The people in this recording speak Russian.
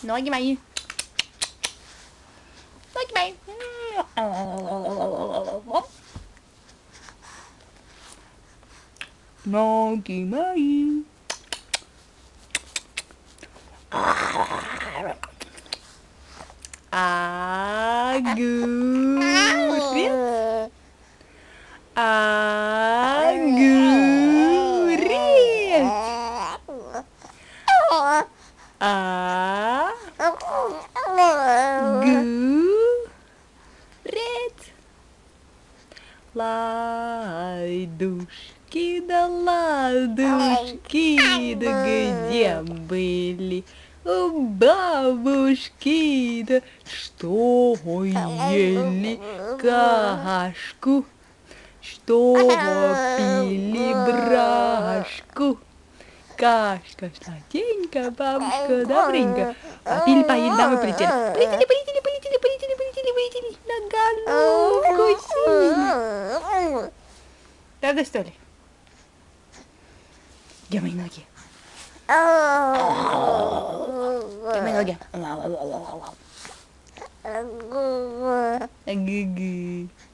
Ноги мои. Ноги мои. Ноги мои. Огурец. Огурец. Огурец. Ладушки да ладушки, да где были у бабушки, да что ели кашку, что пили брашку. Кашка сладенькая, бабушка добренькая. Попили, поели, домой полетели. Полетели. На головку сели. Правда, что ли? Где мои ноги? Где мои ноги? Гу-гу.